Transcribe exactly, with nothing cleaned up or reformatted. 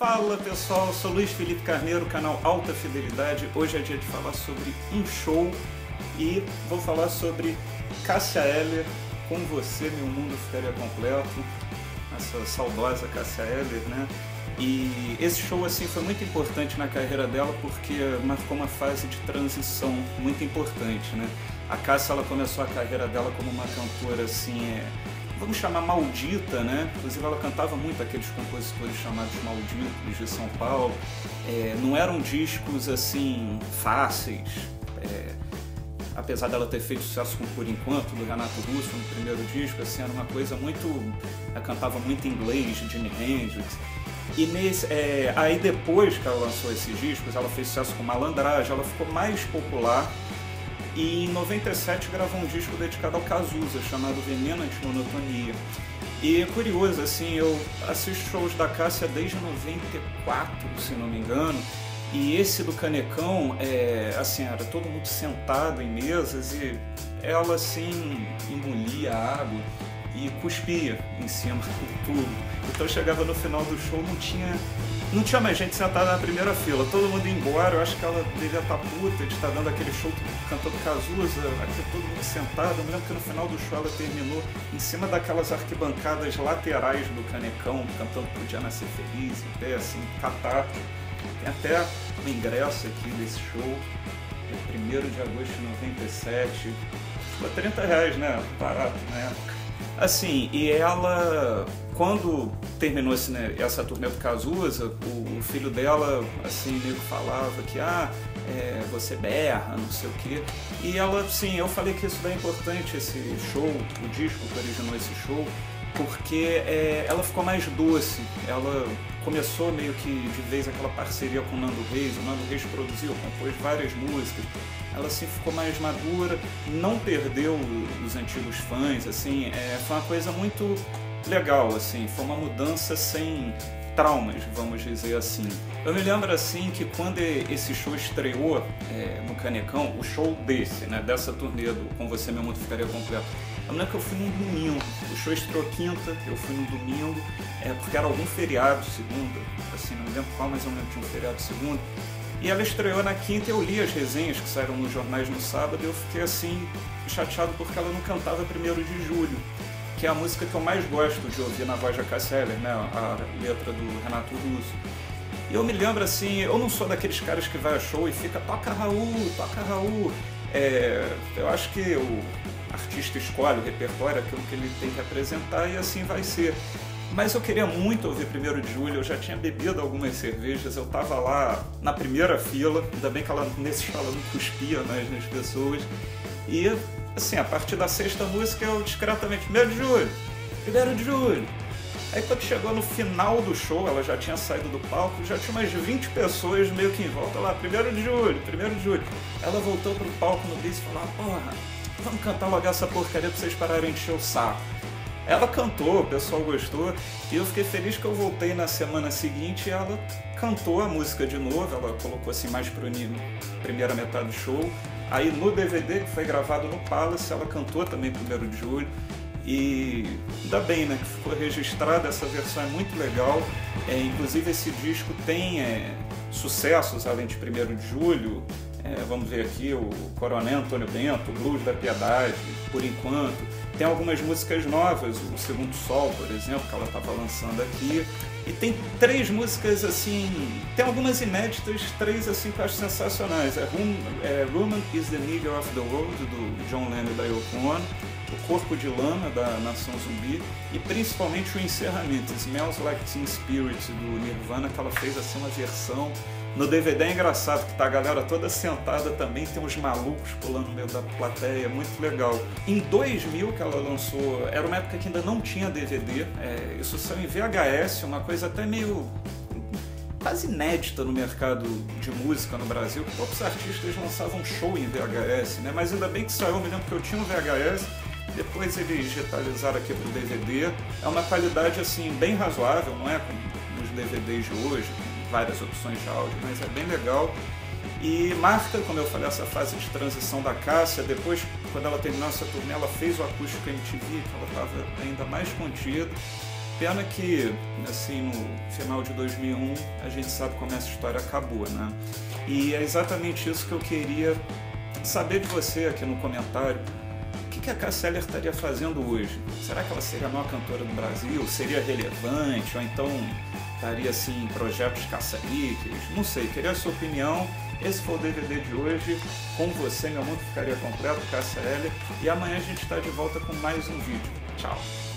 Fala pessoal, eu sou Luiz Felipe Carneiro, canal Alta Fidelidade. Hoje é dia de falar sobre um show e vou falar sobre Cássia Eller, Com Você Meu Mundo Ficaria Completo, essa saudosa Cássia Eller, né? E esse show assim foi muito importante na carreira dela porque marcou uma fase de transição muito importante, né? A Cássia, ela começou a carreira dela como uma cantora assim, é, vamos chamar maldita, né? Inclusive ela cantava muito aqueles compositores chamados malditos de São Paulo. É, não eram discos assim fáceis, é, apesar dela ter feito sucesso com Por Enquanto, do Renato Russo no primeiro disco, assim, era uma coisa muito... Ela cantava muito em inglês, de Jimi Hendrix. E nesse, é, aí depois que ela lançou esses discos, ela fez sucesso com Malandragem, ela ficou mais popular. E em noventa e sete gravou um disco dedicado ao Cazuza, chamado Veneno Anti-Monotonia. E é curioso, assim, eu assisto shows da Cássia desde noventa e quatro, se não me engano, e esse do Canecão, é, assim, era todo mundo sentado em mesas e ela, assim, engolia água e cuspia em cima de tudo. Então chegava no final do show, não tinha... Não tinha mais gente sentada na primeira fila, todo mundo ia embora. Eu acho que ela devia estar puta de estar dando aquele show cantando Cazuza, aqui todo mundo sentado. Eu me lembro que no final do show ela terminou em cima daquelas arquibancadas laterais do Canecão, cantando Podia Nascer Feliz, em pé, assim, catar. Tem até o ingresso aqui desse show, é primeiro de agosto de noventa e sete, foi trinta reais, né? Barato na época. Assim, e ela, quando terminou esse, né, essa turnê do Cazuza, o, o filho dela, assim, meio que falava que, ah, é, você berra, não sei o quê. E ela, sim, eu falei que isso daí é importante, esse show, o disco que originou esse show, porque é, ela ficou mais doce. Ela começou meio que de vez aquela parceria com o Nando Reis, o Nando Reis produziu, compôs várias músicas. Ela assim ficou mais madura, não perdeu os antigos fãs, assim, é, foi uma coisa muito legal, assim, foi uma mudança sem traumas, vamos dizer assim. Eu me lembro assim que quando esse show estreou é, no Canecão, o show desse, né, dessa turnê do Com Você Meu Mundo Ficaria Completo, eu me lembro que eu fui num domingo, o show estreou quinta, eu fui no domingo, é, porque era algum feriado, segunda, assim, não me lembro qual, mas eu me lembro que tinha um feriado segunda. E ela estreou na quinta e eu li as resenhas que saíram nos jornais no sábado e eu fiquei assim, chateado porque ela não cantava primeiro de julho, que é a música que eu mais gosto de ouvir na voz da Cássia Eller, né? A letra do Renato Russo. E eu me lembro assim, eu não sou daqueles caras que vai a show e fica toca Raul, toca Raul. É, eu acho que o artista escolhe o repertório, aquilo que ele tem que apresentar e assim vai ser. Mas eu queria muito ouvir primeiro de julho, eu já tinha bebido algumas cervejas, eu tava lá na primeira fila, ainda bem que ela nesse show ela não cuspia mais nas pessoas. E assim, a partir da sexta música eu discretamente, primeiro de julho, primeiro de julho. Aí quando chegou no final do show, ela já tinha saído do palco, já tinha umas vinte pessoas meio que em volta lá, primeiro de julho, primeiro de julho. Ela voltou pro palco no bis e falou, ah, porra, vamos cantar logo essa porcaria pra vocês pararem de encher o saco. Ela cantou, o pessoal gostou, e eu fiquei feliz que eu voltei na semana seguinte e ela cantou a música de novo, ela colocou assim mais para a primeira metade do show. Aí no D V D, que foi gravado no Palace, ela cantou também primeiro de julho, e ainda bem, né, que ficou registrada, essa versão é muito legal, é, inclusive esse disco tem é, sucessos além de primeiro de julho, é, vamos ver aqui, o Coronel Antônio Bento, o Blues da Piedade, Por Enquanto. Tem algumas músicas novas, o Segundo Sol, por exemplo, que ela estava lançando aqui. E tem três músicas, assim, tem algumas inéditas, três, assim, que eu acho sensacionais. É, Hum, é Woman is the Nigger of the World, do John Lennon e da Yoko Ono. O Corpo de Lama, da Nação Zumbi. E principalmente o encerramento, Smells Like Teen Spirit, do Nirvana, que ela fez, assim, uma versão... No D V D é engraçado que tá a galera toda sentada também, tem uns malucos pulando no meio da plateia, muito legal. Em dois mil que ela lançou, era uma época que ainda não tinha D V D, é, isso saiu em V H S, uma coisa até meio quase inédita no mercado de música no Brasil, que poucos artistas lançavam show em V H S, né? Mas ainda bem que saiu, eu me lembro que eu tinha um V H S, depois eles digitalizaram aqui pro D V D, é uma qualidade assim bem razoável, não é como os D V Ds de hoje, várias opções de áudio, mas é bem legal. E marca, como eu falei, essa fase de transição da Cássia. Depois, quando ela terminou essa turnê, ela fez o acústico M T V, que ela estava ainda mais contida. Pena que, assim, no final de dois mil e um, a gente sabe como essa história acabou, né? E é exatamente isso que eu queria saber de você aqui no comentário. O que a Cássia Eller estaria fazendo hoje? Será que ela seria a maior cantora do Brasil? Seria relevante? Ou então estaria assim em projetos caça-níqueis? Não sei, queria a sua opinião. Esse foi o D V D de hoje. Com você, meu mundo ficaria completo, Cássia Eller. E amanhã a gente está de volta com mais um vídeo. Tchau!